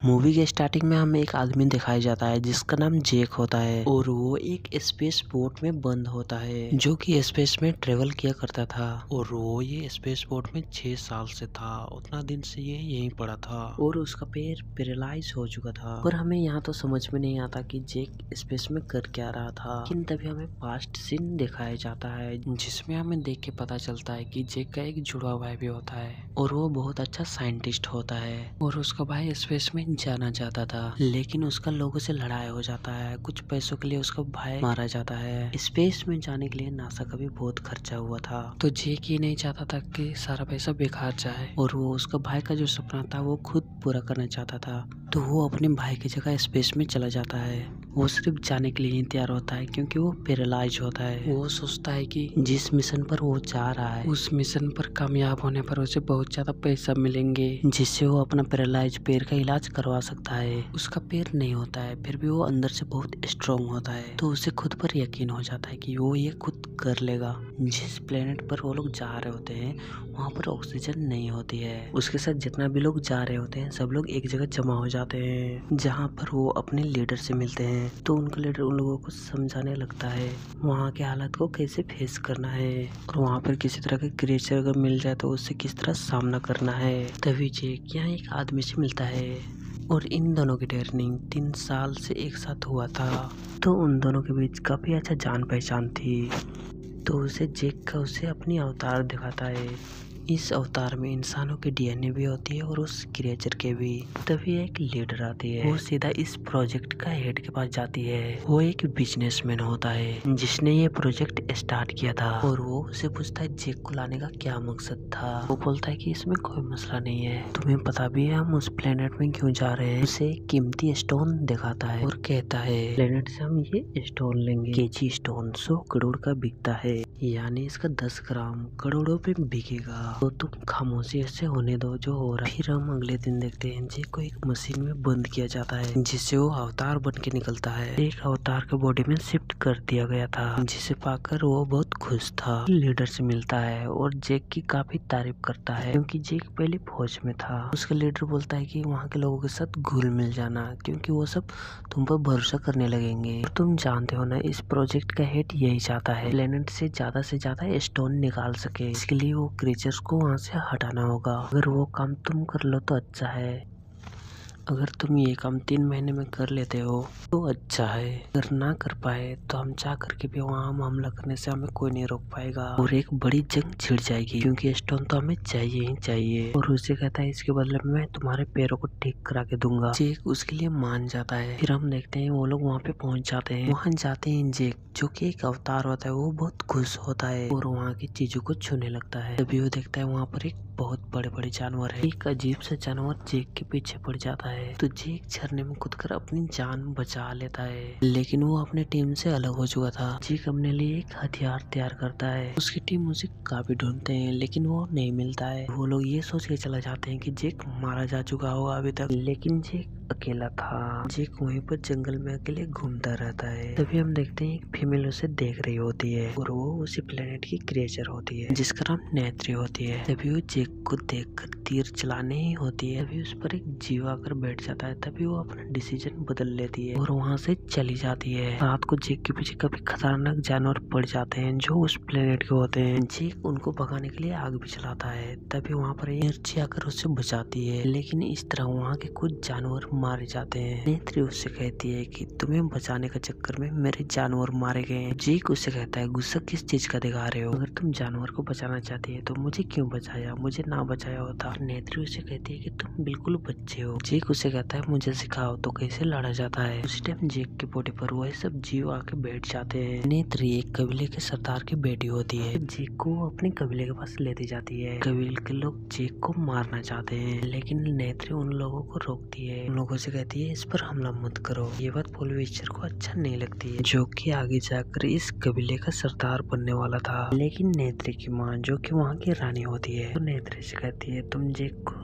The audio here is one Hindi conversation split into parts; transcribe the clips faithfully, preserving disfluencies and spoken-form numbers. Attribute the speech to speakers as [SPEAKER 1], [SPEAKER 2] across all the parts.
[SPEAKER 1] मूवी के स्टार्टिंग में हमें एक आदमी दिखाया जाता है जिसका नाम जेक होता है और वो एक स्पेस बोट में बंद होता है जो कि स्पेस में ट्रेवल किया करता था और वो ये स्पेस बोट में छह साल से था। उतना दिन से ये यहीं पड़ा था और उसका पैर पैरालाइज हो चुका था। पर हमें यहाँ तो समझ में नहीं आता कि जेक स्पेस में कर क्या रहा था। लेकिन तभी हमें पास्ट सीन दिखाया जाता है जिसमें हमें देख के पता चलता है कि जेक का एक जुड़वा भाई भी होता है और वो बहुत अच्छा साइंटिस्ट होता है और उसका भाई स्पेस में जाना चाहता था लेकिन उसका लोगों से लड़ाई हो जाता है। कुछ पैसों के लिए उसका भाई मारा जाता है। स्पेस में जाने के लिए नासा का भी बहुत खर्चा हुआ था तो जेक ये नहीं चाहता था कि सारा पैसा बेकार जाए और वो उसका भाई का जो सपना था वो खुद पूरा करना चाहता था। तो वो अपने भाई की जगह स्पेस में चला जाता है। वो सिर्फ जाने के लिए ही तैयार होता है क्योंकि वो पैरालाइज होता है। वो सोचता है कि जिस मिशन पर वो जा रहा है उस मिशन पर कामयाब होने पर उसे बहुत ज्यादा पैसा मिलेंगे जिससे वो अपना पैरालाइज पैर का इलाज करवा सकता है। उसका पैर नहीं होता है फिर भी वो अंदर से बहुत स्ट्रॉन्ग होता है तो उसे खुद पर यकीन हो जाता है कि वो ये खुद कर लेगा। जिस प्लेनेट पर वो लोग जा रहे होते हैं वहाँ पर ऑक्सीजन नहीं होती है। उसके साथ जितना भी लोग जा रहे होते हैं सब लोग एक जगह जमा हो जाते हैं जहाँ पर वो अपने लीडर से मिलते हैं तो उनका लीडर उन लोगों को समझाने लगता है वहाँ के हालात को कैसे फेस करना है और वहाँ पर किसी तरह का क्रिएचर अगर मिल जाए तो उससे किस तरह सामना करना है। तभी जेक यहाँ एक आदमी से मिलता है और इन दोनों की ट्रेनिंग तीन साल से एक साथ हुआ था तो उन दोनों के बीच काफी अच्छा जान पहचान थी। तो उसे जेक का उसे अपनी अवतार दिखाता है। इस अवतार में इंसानों के डीएनए भी होती है और उस क्रिएचर के भी। तभी एक लीडर आती है वो सीधा इस प्रोजेक्ट का हेड के पास जाती है। वो एक बिजनेसमैन होता है जिसने ये प्रोजेक्ट स्टार्ट किया था और वो उसे पूछता है जेक को लाने का क्या मकसद था। वो बोलता है कि इसमें कोई मसला नहीं है, तुम्हें पता भी है हम उस प्लेनेट में क्यों जा रहे हैं। उसे एक कीमती स्टोन दिखाता है और कहता है प्लेनेट से हम ये स्टोन लेंगे। केजी स्टोन सौ करोड़ का बिकता है यानी इसका दस ग्राम करोड़ों पे बिकेगा तो तुम खामोशी से होने दो जो हो रहा है। फिर हम अगले दिन देखते हैं जेक को एक मशीन में बंद किया जाता है जिससे वो अवतार बन के निकलता है। एक अवतार के बॉडी में शिफ्ट कर दिया गया था जिसे पाकर वो बहुत खुश था। लीडर से मिलता है और जेक की काफी तारीफ करता है क्योंकि जेक पहले फौज में था। उसका लीडर बोलता है कि वहाँ के लोगों के साथ घुल मिल जाना क्योंकि वो सब तुम पर भरोसा करने लगेंगे। तुम जानते हो ना इस प्रोजेक्ट का हेड यही चाहता है प्लेनेट से ज्यादा से ज्यादा स्टोन निकाल सके। इसके लिए वो क्रिएचर्स को वहाँ से हटाना होगा। अगर वो काम तुम कर लो तो अच्छा है, अगर तुम ये काम तीन महीने में कर लेते हो तो अच्छा है, अगर ना कर पाए तो हम चाह करके भी वहाँ हम हमला करने से हमें कोई नहीं रोक पाएगा और एक बड़ी जंग छिड़ जाएगी क्योंकि स्टोन तो हमें चाहिए ही चाहिए। और उसे कहता है इसके बदले में मैं तुम्हारे पैरों को ठीक करा के दूंगा। जेक उसके लिए मान जाता है। फिर हम देखते हैं वो लोग वहाँ पे पहुँच जाते हैं। वहाँ जाते हैं जेक जो कि एक अवतार होता है वो बहुत खुश होता है और वहाँ की चीजों को छूने लगता है। तभी वो देखता है वहाँ पर एक बहुत बड़े बड़े जानवर है। एक अजीब सा जानवर जेक के पीछे पड़ जाता है तो जेक झरने में कूदकर अपनी जान बचा लेता है लेकिन वो अपने टीम से अलग हो चुका था। जेक अपने लिए एक हथियार तैयार करता है। उसकी टीम उसे काफी ढूंढते हैं लेकिन वो नहीं मिलता है। वो लोग ये सोच के चला जाते हैं कि जेक मारा जा चुका होगा अभी तक लेकिन जेक अकेला था। जेक वहीं पर जंगल में अकेले घूमता रहता है। तभी हम देखते हैं एक फीमेल उसे देख रही होती है और वो उसी प्लेनेट की क्रिएचर होती है जिसका नाम नेत्री होती है। तभी वो जेक को देखकर तीर चलाने ही होती है। तभी उस पर एक जीव आकर बैठ जाता है। तभी वो अपना डिसीजन बदल लेती है और वहाँ से चली जाती है। रात को जेक के पीछे काफी खतरनाक जानवर पड़ जाते हैं जो उस प्लेनेट के होते हैं। जेक उनको भगाने के लिए आग भी चलाता है। तभी वहाँ पर एनर्जी आकर उसे बचाती है लेकिन इस तरह वहाँ के कुछ जानवर मारे जाते हैं। नेत्री उससे कहती है कि तुम्हें बचाने का चक्कर में मेरे जानवर मारे गए। जेक उससे कहता है गुस्सा किस चीज का दिखा रहे हो, अगर तुम जानवर को बचाना चाहती है तो मुझे क्यों बचाया, मुझे ना बचाया होता। नेत्री उसे कहती है कि तुम बिल्कुल बच्चे हो। जेक उसे कहता है मुझे सिखाओ तो कैसे लड़ा जाता है। उसी टाइम जेक के बॉडी पर वह सब जीव आके बैठ जाते हैं। नेत्री एक कबीले के सरदार की बेटी होती है। जेक को अपने कबीले के पास लेती जाती है। कबीले के लोग जेक को मारना चाहते हैं लेकिन नेत्री उन लोगों को रोकती है। उन लोगों से कहती है इस पर हमला मत करो। ये बात पोलिवेस्टर को अच्छा नहीं लगती है जो कि आगे जाकर इस कबीले का सरदार बनने वाला था। लेकिन नेत्री की माँ जो कि वहाँ की रानी होती है तो नेत्री से कहती है तुम जेक को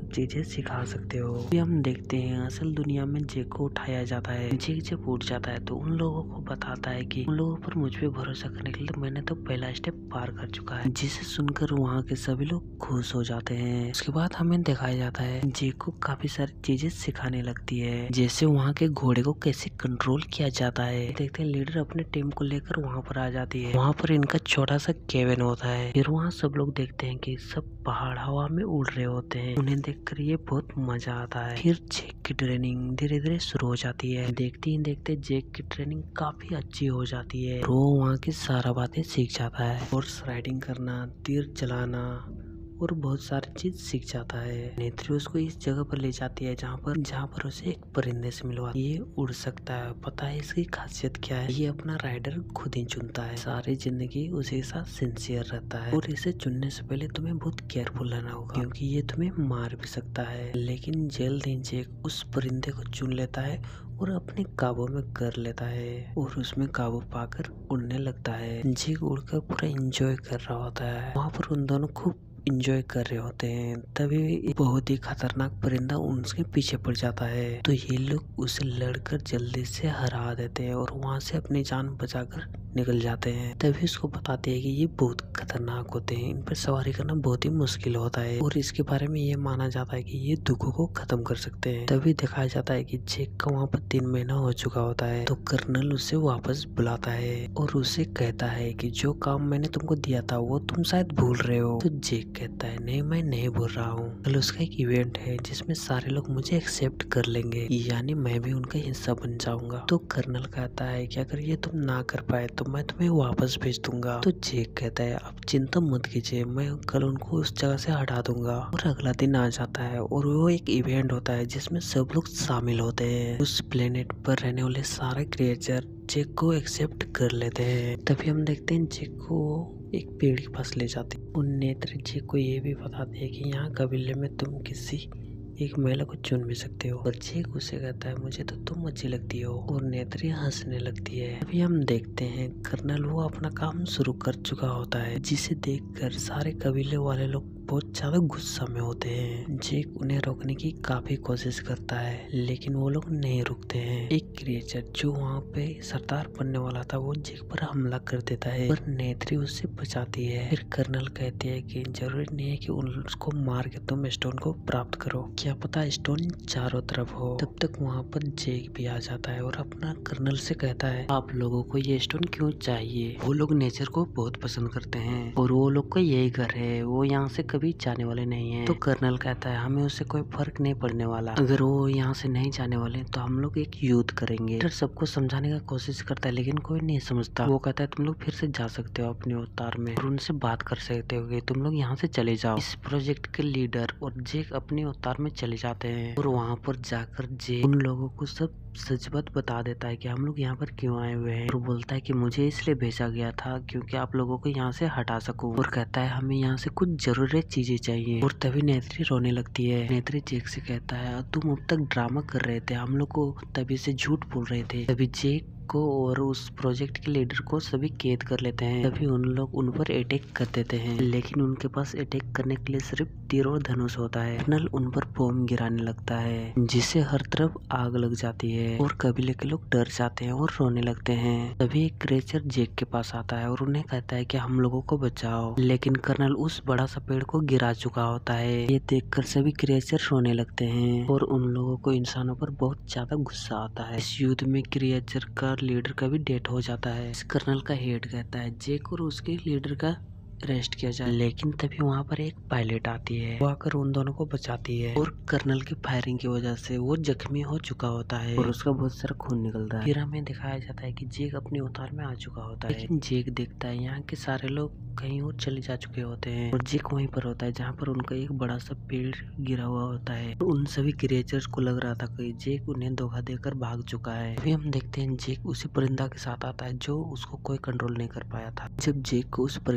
[SPEAKER 1] सब चीजें सिखा सकते हो। अभी हम देखते हैं असल दुनिया में जेक को उठाया जाता है। जेक जब उठ जाता है तो उन लोगों को बताता है कि उन लोगों पर मुझ पे भरोसा करने के लिए मैंने तो पहला स्टेप पार कर चुका है, जिसे सुनकर वहाँ के सभी लोग खुश हो जाते हैं। उसके बाद हमें दिखाया जाता है जेक को काफी सारी चीजें सिखाने लगती है, जैसे वहाँ के घोड़े को कैसे कंट्रोल किया जाता है। देखते हैं लीडर अपने टीम को लेकर वहाँ पर आ जाती है। वहाँ पर इनका छोटा सा केबिन होता है। फिर वहाँ सब लोग देखते हैं कि सब पहाड़ हवा में उड़ रहे होते हैं। उन्हें देखकर ये बहुत मजा आता है। फिर जेक की ट्रेनिंग धीरे धीरे शुरू हो जाती है। देखते ही देखते जेक की ट्रेनिंग काफी अच्छी हो जाती है। वो वहाँ की सारा बातें सीख जाता है, हॉर्स राइडिंग करना, तीर चलाना और बहुत सारी चीज सीख जाता है। नेत्री उसको इस जगह पर ले जाती है जहाँ पर जहाँ पर उसे एक परिंदे से मिलवा। ये उड़ सकता है। पता है इसकी खासियत क्या है? ये अपना राइडर खुद ही चुनता है। सारी जिंदगी उसी के साथ सिंसियर रहता है और इसे चुनने से पहले तुम्हें बहुत केयरफुल रहना होगा क्योंकि ये तुम्हें मार भी सकता है। लेकिन जल्द ही जेक उस परिंदे को चुन लेता है और अपने काबू में कर लेता है और उसमें काबू पाकर उड़ने लगता है। जेक उड़कर पूरा एंजॉय कर रहा होता है। वहाँ पर उन दोनों खूब इंजॉय कर रहे होते हैं। तभी बहुत ही खतरनाक परिंदा उनके पीछे पड़ जाता है तो ये लोग उसे लड़कर जल्दी से हरा देते हैं और वहाँ से अपनी जान बचाकर निकल जाते हैं। तभी उसको बताते हैं कि ये बहुत खतरनाक होते हैं, इन पर सवारी करना बहुत ही मुश्किल होता है और इसके बारे में ये माना जाता है कि ये दुखों को खत्म कर सकते हैं। तभी दिखाया जाता है कि जेक का वहाँ पर तीन महीना हो चुका होता है तो कर्नल उसे वापस बुलाता है और उसे कहता है कि जो काम मैंने तुमको दिया था वो तुम शायद भूल रहे हो। तो जेक कहता है नहीं, मैं नहीं भूल रहा हूँ। कल उसका एक इवेंट है जिसमें सारे लोग मुझे एक्सेप्ट कर लेंगे, यानी मैं भी उनका हिस्सा बन जाऊंगा। तो कर्नल कहता है कि अगर ये तुम ना कर पाए तो मैं तुम्हें वापस भेज दूंगा। तो जेक कहता है आप चिंता मत कीजिए, मैं कल उनको उस जगह से हटा दूंगा। और अगला दिन आ जाता है और वो एक इवेंट होता है जिसमें सब लोग शामिल होते हैं। उस प्लेनेट पर रहने वाले सारे क्रिएचर जेक को एक्सेप्ट कर लेते हैं। तभी हम देखते हैं जेक को एक पेड़ के पास ले जाते हैं। उन नेत्र जेक को ये भी बताते हैं कि यहाँ कबीले में तुम किसी एक महिला को चुन भी सकते हो। और जेक उसे कहता है मुझे तो तुम अच्छी लगती हो और नेत्री हंसने लगती है। अभी हम देखते हैं कर्नल वो अपना काम शुरू कर चुका होता है, जिसे देखकर सारे कबीले वाले लोग बहुत ज्यादा गुस्सा में होते हैं। जेक उन्हें रोकने की काफी कोशिश करता है लेकिन वो लोग नहीं रुकते हैं। एक क्रिएचर जो वहाँ पे सरदार बनने वाला था वो जेक पर हमला कर देता है पर नेत्री उससे बचाती है। फिर कर्नल कहते हैं कि जरूरी नहीं है कि उसको मार के तुम स्टोन को प्राप्त करो, क्या पता स्टोन चारों तरफ हो। तब तक वहाँ पर जेक भी आ जाता है और अपना कर्नल से कहता है आप लोगों को ये स्टोन क्यों चाहिए? वो लोग नेचर को बहुत पसंद करते हैं और वो लोग का यही घर है, वो यहाँ से कभी जाने वाले नहीं है। तो कर्नल कहता है हमें उससे कोई फर्क नहीं पड़ने वाला, अगर वो यहाँ से नहीं जाने वाले तो हम लोग एक युद्ध करेंगे। फिर सबको समझाने का कोशिश करता है लेकिन कोई नहीं समझता। वो कहता है तुम लोग फिर से जा सकते हो अपने अवतार में और उनसे बात कर सकते हो, तुम लोग यहाँ से चले जाओ। इस प्रोजेक्ट के लीडर और जेक अपने अवतार में चले जाते हैं और वहाँ पर जाकर जेक उन लोगों को सब सच बात बता देता है कि हम लोग यहाँ पर क्यों आए हुए हैं और बोलता है कि मुझे इसलिए भेजा गया था क्योंकि आप लोगों को यहाँ से हटा सकूं। और कहता है हमें यहाँ से कुछ जरूरी चीजें चाहिए। और तभी नेत्री रोने लगती है। नेत्री जेक से कहता है तुम अब तक ड्रामा कर रहे थे, हम लोग को तभी से झूठ बोल रहे थे। तभी जेक को और उस प्रोजेक्ट के लीडर को सभी कैद कर लेते हैं। तभी उन लोग उन पर अटैक कर देते हैं लेकिन उनके पास अटैक करने के लिए सिर्फ तीर और धनुष होता है। कर्नल उन पर बम गिराने लगता है जिससे हर तरफ आग लग जाती है और कबीले के लोग डर जाते हैं और रोने लगते हैं। तभी एक क्रिएचर जेक के पास आता है और उन्हें कहता है कि हम लोगों को बचाओ, लेकिन कर्नल उस बड़ा सा पेड़ को गिरा चुका होता है। ये देखकर सभी क्रिएचर रोने लगते हैं और उन लोगों को इंसानों पर बहुत ज्यादा गुस्सा आता है। इस युद्ध में क्रिएचर का लीडर का भी डेथ हो जाता है। इस कर्नल का हेड कहता है जेक और उसके लीडर का अरेस्ट किया जाए, लेकिन तभी वहाँ पर एक पायलट आती है, वो आकर उन दोनों को बचाती है और कर्नल की फायरिंग की वजह से वो जख्मी हो चुका होता है और उसका बहुत सारा खून निकलता है। फिर हमें दिखाया जाता है कि जेक अपने अवतार में आ चुका होता है, लेकिन जेक देखता है यहाँ के सारे लोग कहीं और चले जा चुके होते हैं और जेक वहीं पर होता है जहाँ पर उनका एक बड़ा सा पेड़ गिरा हुआ होता है। तो उन सभी क्रिएचर्स को लग रहा था कि जेक उन्हें धोखा देकर भाग चुका है। अभी हम देखते हैं जेक उसी परिंदा के साथ आता है जो उसको कोई कंट्रोल नहीं कर पाया था। जब जेक को उस परिंदे के साथ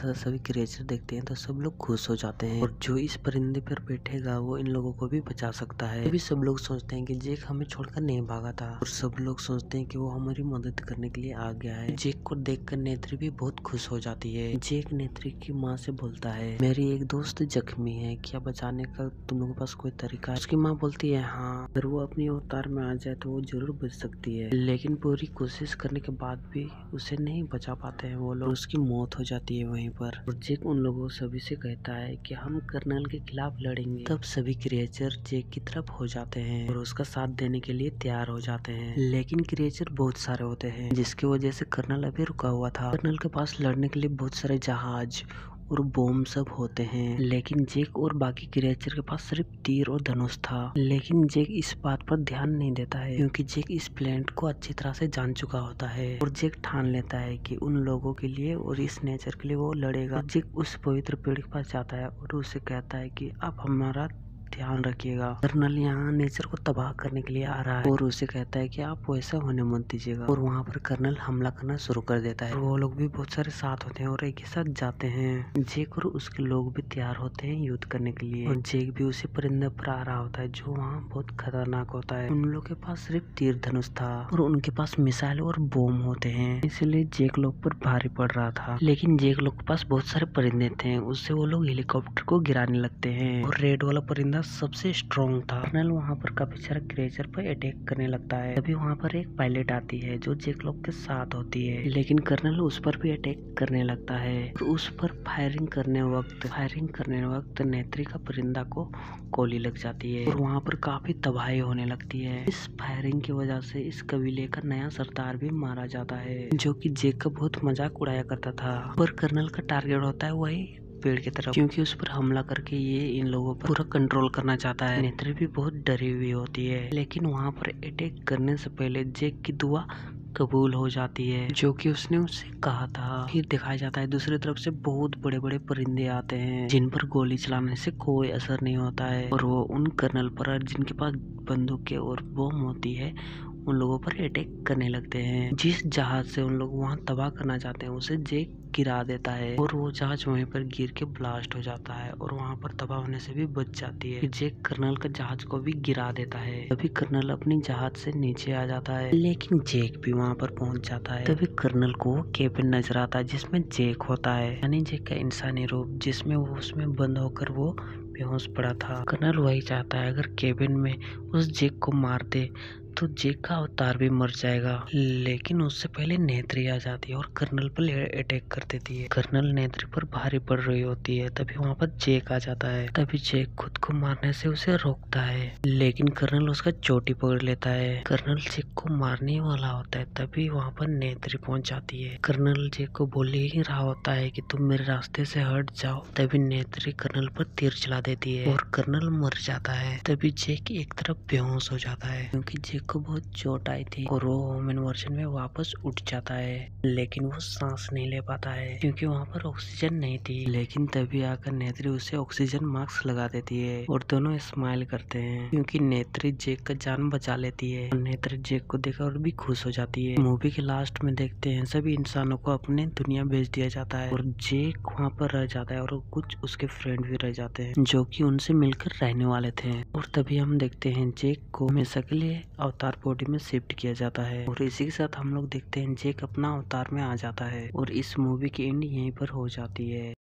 [SPEAKER 1] जैसा सभी क्रिएचर देखते हैं तो सब लोग खुश हो जाते हैं और जो इस परिंदे पर बैठेगा वो इन लोगों को भी बचा सकता है। तभी सब लोग सोचते हैं कि जेक हमें छोड़कर नहीं भागा था और सब लोग सोचते हैं कि वो हमारी मदद करने के लिए आ गया है। जेक को देखकर नेत्री भी बहुत खुश हो जाती है। जेक नेत्री की माँ से बोलता है, मेरी एक दोस्त जख्मी है, क्या बचाने का तुम लोगों के पास कोई तरीका है? उसकी माँ बोलती है, हाँ, अगर वो अपनी अवतार में आ जाए तो वो जरूर बच सकती है, लेकिन पूरी कोशिश करने के बाद भी उसे नहीं बचा पाते हैं वो लोग। उसकी मौत हो जाती है वहीं पर और जेक उन लोगों सभी से कहता है कि हम कर्नल के खिलाफ लड़ेंगे। तब सभी क्रिएचर जेक की तरफ हो जाते हैं और उसका साथ देने के लिए तैयार हो जाते हैं, लेकिन क्रिएचर बहुत सारे होते हैं जिसकी वजह से कर्नल अभी रुका हुआ था। कर्नल के पास लड़ने के लिए बहुत सारे जहाज और बॉम्ब सब होते हैं, लेकिन जेक और बाकी क्रिएचर के पास सिर्फ तीर और धनुष था। लेकिन जेक इस बात पर ध्यान नहीं देता है क्योंकि जेक इस प्लेनेट को अच्छी तरह से जान चुका होता है और जेक ठान लेता है कि उन लोगों के लिए और इस नेचर के लिए वो लड़ेगा। जेक उस पवित्र पेड़ के पास जाता है और उसे कहता है कि आप हमारा ध्यान रखिएगा, कर्नल यहाँ नेचर को तबाह करने के लिए आ रहा है और उसे कहता है कि आप वैसा होने मत दीजिएगा। और वहाँ पर कर्नल हमला करना शुरू कर देता है और वो लोग भी बहुत सारे साथ होते हैं और एक ही साथ जाते हैं। जेक और उसके लोग भी तैयार होते हैं युद्ध करने के लिए और जेक भी उसी परिंदे पर आ रहा होता है जो वहाँ बहुत खतरनाक होता है। उन लोग के पास सिर्फ तीर धनुष था और उनके पास मिसाइल और बम होते हैं, इसलिए जेक लोग पर भारी पड़ रहा था। लेकिन जेक लोग के पास बहुत सारे परिंदे थे, उससे वो लोग हेलीकॉप्टर को गिराने लगते हैं और रेड वाला परिंदा सबसे स्ट्रॉन्ग था। कर्नल वहाँ पर काफी सारे क्रिएचर पर अटैक करने लगता है। तभी वहाँ पर एक पायलट आती है जो जेक लोग के साथ होती है, लेकिन कर्नल उस पर भी अटैक करने लगता है और उस पर फायरिंग करने वक्त फायरिंग करने वक्त नेत्री का परिंदा को गोली लग जाती है और वहाँ पर काफी तबाही होने लगती है। इस फायरिंग की वजह से इस कबीले का नया सरदार भी मारा जाता है जो कि जेक का बहुत मजाक उड़ाया करता था। पर कर्नल का टारगेट होता है वही पेड़ की तरफ क्योंकि उस पर हमला करके ये इन लोगों पर पूरा कंट्रोल करना चाहता है। नेत्री भी बहुत डरी हुई होती है, लेकिन वहाँ पर अटैक करने से पहले जेक की दुआ कबूल हो जाती है जो कि उसने उससे कहा था। फिर दिखाया जाता है दूसरी तरफ से बहुत बड़े बड़े परिंदे आते हैं जिन पर गोली चलाने से कोई असर नहीं होता है और वो उन कर्नल पर जिनके पास बंदूकें और बम होती है उन लोगों पर अटैक करने लगते हैं। जिस जहाज से उन लोग वहां तबाह करना चाहते हैं उसे जेक गिरा देता है और वो जहाज वहीं पर गिर के ब्लास्ट हो जाता है और वहां पर तबाह होने से भी बच जाती है। जेक कर्नल का जहाज को भी गिरा देता है। तभी कर्नल अपनी जहाज से नीचे आ जाता है, लेकिन जेक भी वहां पर पहुंच जाता है। तभी कर्नल को वो केबिन नजर आता है जिसमें जेक होता है, यानी जेक का इंसानी रूप, जिसमें वो उसमें बंद होकर वो बेहोश पड़ा था। कर्नल वही चाहता है अगर केबिन में उस जेक को मार दे तो जेक का अवतार भी मर जाएगा, लेकिन उससे पहले नेत्री आ जाती है और कर्नल पर अटैक कर देती है। कर्नल नेत्री पर भारी पड़ रही होती है, तभी वहाँ पर जेक आ जाता है। तभी जेक खुद को मारने से उसे रोकता है, लेकिन कर्नल उसका चोटी पकड़ लेता है। कर्नल जेक को मारने वाला होता है, तभी वहाँ पर नेत्री पहुँच जाती है। कर्नल जेक को बोल ही रहा होता है कि तुम मेरे रास्ते से हट जाओ, तभी नेत्री कर्नल पर तीर चला देती है और कर्नल मर जाता है। तभी जेक एक तरफ बेहोश हो जाता है क्योंकि जेक को बहुत चोट आई थी और वो ह्यूमन वर्जन में वापस उठ जाता है, लेकिन वो सांस नहीं ले पाता है क्योंकि वहाँ पर ऑक्सीजन नहीं थी। लेकिन तभी आकर नेत्री उसे ऑक्सीजन मास्क लगा देती है और दोनों स्माइल करते हैं क्योंकि नेत्री जेक का जान बचा लेती है और नेत्री जेक को देखकर और भी खुश हो जाती है। मूवी के लास्ट में देखते हैं सभी इंसानों को अपने दुनिया भेज दिया जाता है और जेक वहाँ पर रह जाता है और कुछ उसके फ्रेंड भी रह जाते हैं जो कि उनसे मिलकर रहने वाले थे। और तभी हम देखते हैं जेक को हमेशा के लिए अवतार बॉडी में शिफ्ट किया जाता है और इसी के साथ हम लोग देखते हैं जेक अपना अवतार में आ जाता है और इस मूवी की एंड यहीं पर हो जाती है।